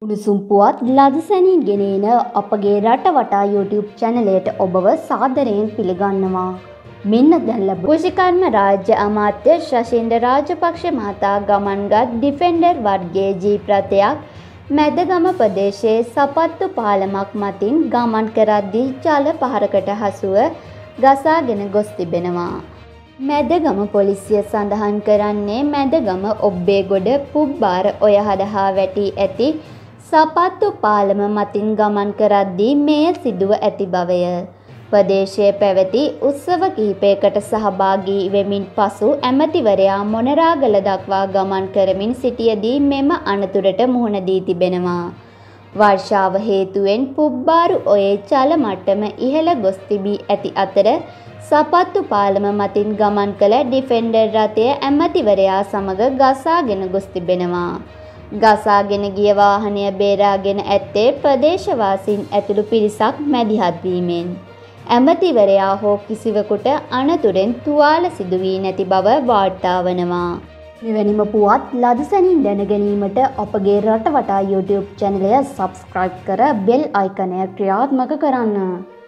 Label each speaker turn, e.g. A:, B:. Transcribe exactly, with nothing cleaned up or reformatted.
A: උණුසුම් පුවත් ලදසැනින් ගෙනෙන අපගේ රට වටා YouTube චැනලයට ඔබව සාදරයෙන් පිළිගන්නවා. මෙන්න දැන් ලැබුණු කෘෂිකර්ම රාජ්‍ය අමාත්‍ය ශෂින්ද්‍ර රාජපක්ෂ මහතා ගමන්ගත් ඩිෆෙන්ඩර් වර්ගයේ ජීප් රථයක් මැදගම ප්‍රදේශයේ සපත්තු පාලමක් මතින් ගමන් කරද්දී ජල පහරකට හසුව ගසාගෙන ගොස් තිබෙනවා. මැදගම පොලිසිය සඳහන් කරන්නේ මැදගම ඔබ්බේගොඩ පුබ්බාර ඔය හදහා වැටි ඇති සපත්තු පාලම මතින් ගමන් කරද්දී මෙය සිදුව ඇති බවය. ප්‍රදේශයේ පැවති උත්සව කිහිපයකට සහභාගී වෙමින් පසු ඇමතිවරයා මොනරාගල දක්වා ගමන් කරමින් සිටියදී මෙම අනතුරට මුහුණ දී තිබෙනවා. වර්ෂාව හේතුවෙන් පුබ්බාරු ඔයේ ජල මට්ටම ඉහළ ගොස් තිබී ඇති අතර සපත්තු පාලම මතින් ගමන් කළ ඩිෆෙන්ඩර් රථය ඇමතිවරයා සමග ගසාගෙන ගොස් තිබෙනවා. ගසාගෙන ගිය වාහනය බේරාගෙන ඇත්තේ ප්‍රදේශවාසීන් ඇතුළු පිරිසක් මැදිහත් වීමෙන්. ඇමතිවරයා හෝ කිසිවෙකුට අනතුරෙන් තුවාල සිදු වී නැති බව වාර්තා වනවා. මෙවැනිම පුවත් ලදසැනින් දැන ගැනීමට අපගේ රට වටා YouTube චැනලය සබ්ස්ක්‍රයිබ් කර බෙල් අයිකනය ක්‍රියාත්මක කරන්න.